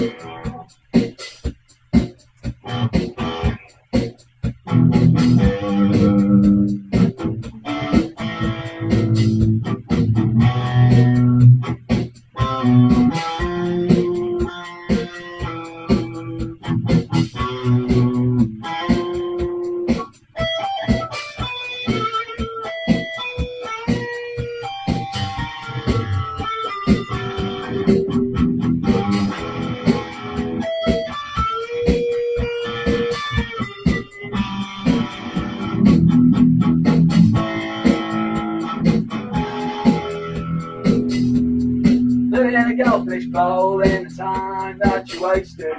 Living in a goldfish bowl in the time that you wasted.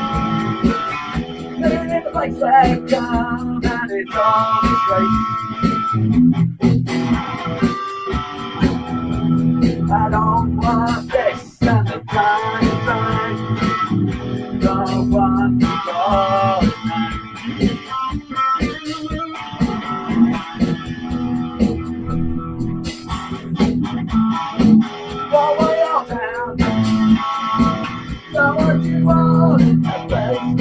Living in the place where you come and it's all disgraced. I don't want this and the time. Don't want to go. Don't want your town. Don't want you all in that place.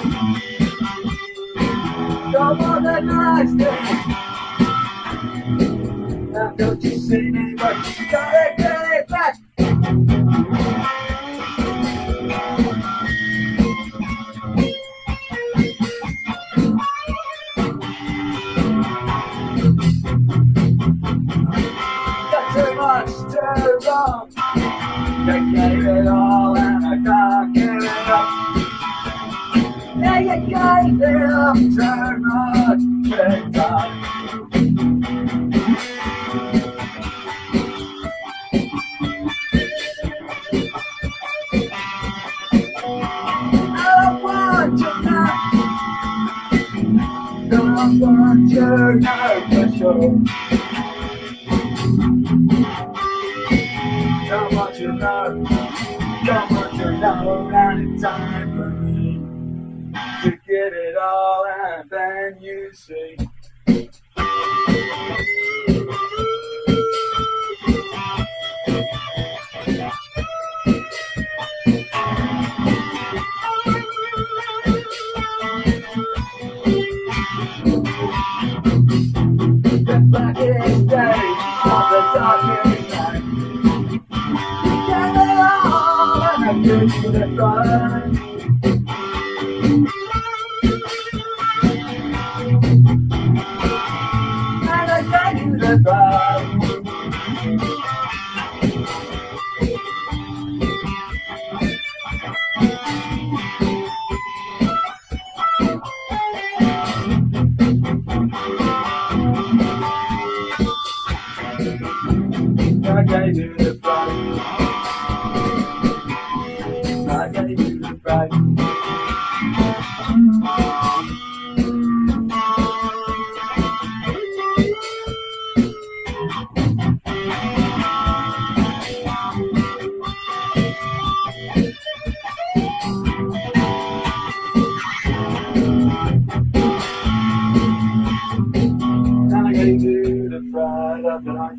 Don't want the nice thing. Now don't you see me, but you gotta get it back. Got too much too long. You gave it all and I can't give it up. Yeah, you gave it up too much too long. I don't want you now for sure. Don't want you now, and it's time for me to get it all, and then you see. The blackest day of the darkest night. Get it all and I give you the fight. And I gave you the fight. I gave you the fright. I gave you the fright. I gave you the fright of the night.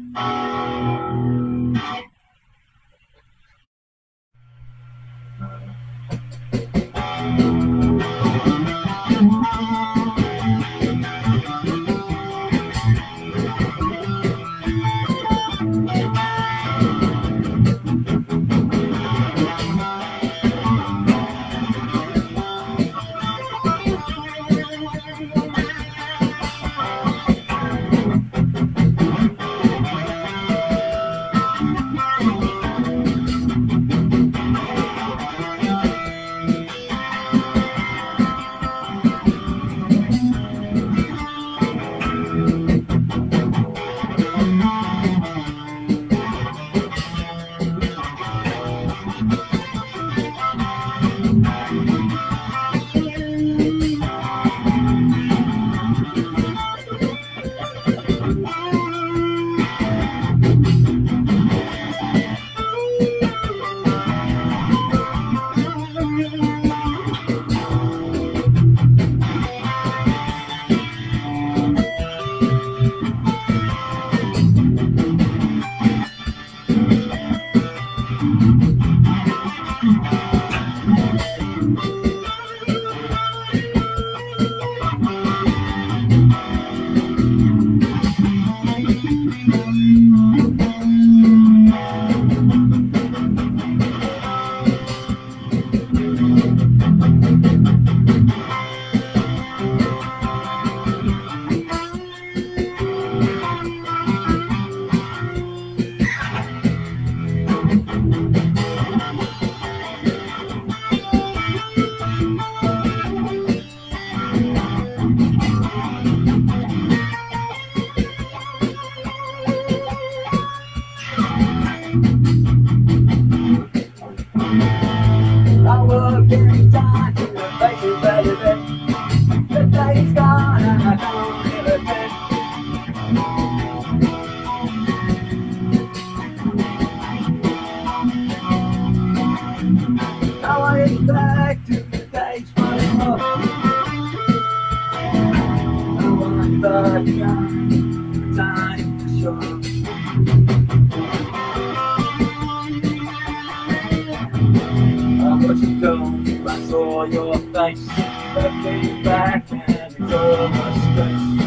place. Looking back and it's all mistakes.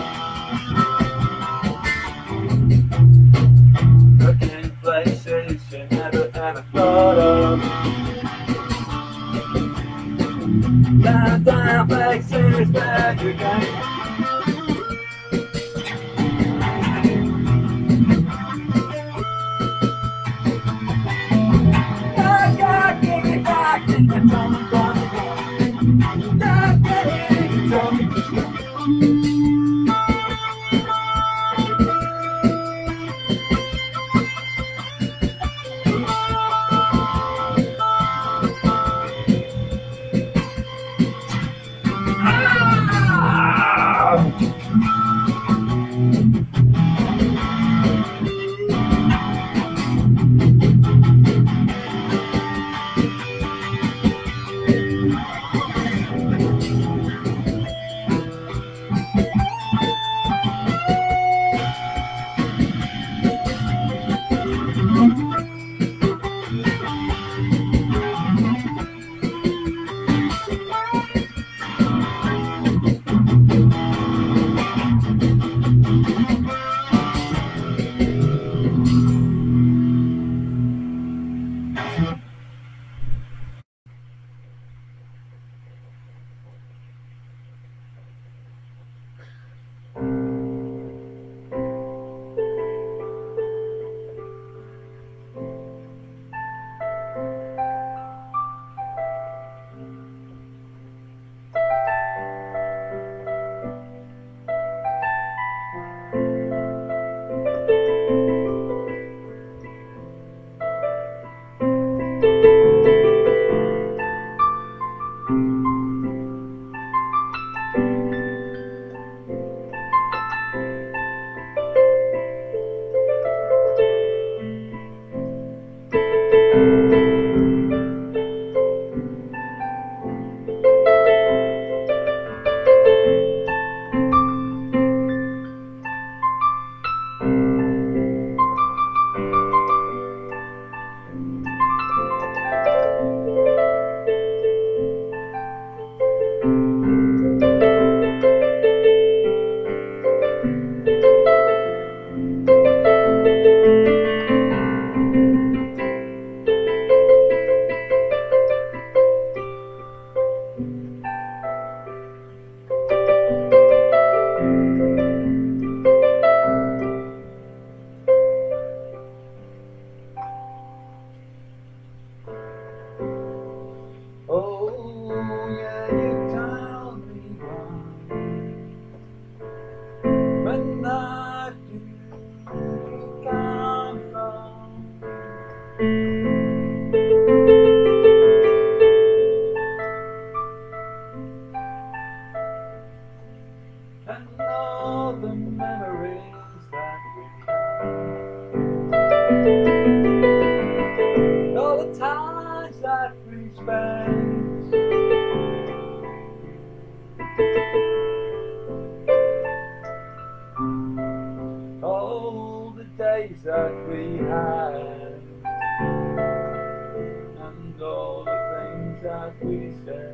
Looking places you never ever thought of. Down places where you can. All the days that we had, and all the things that we said.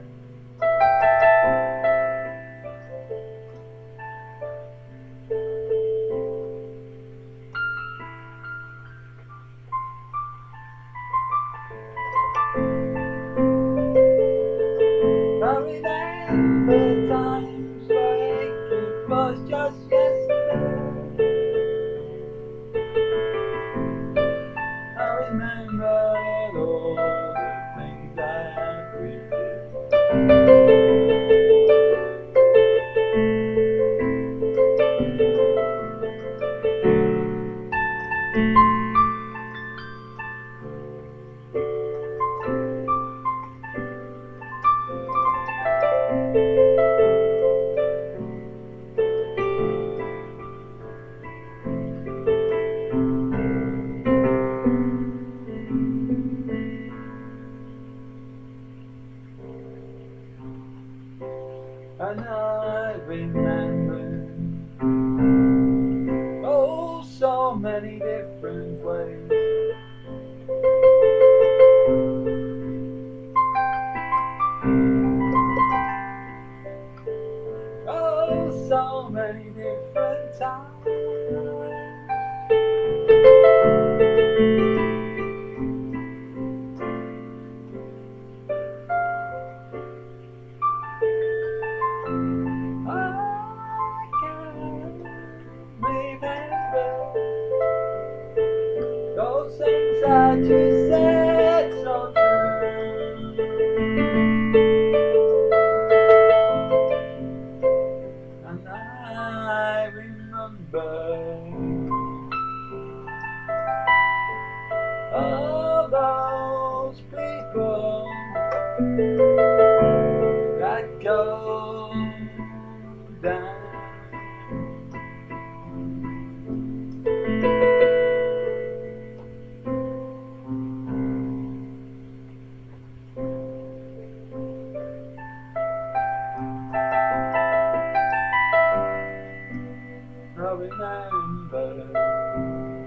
I remember times like it was just yesterday. I remember all the things that we did. And I remember, oh, so many different ways. so many different times. I can't remember those things that you said so true. And I remember all those people that go down. I remember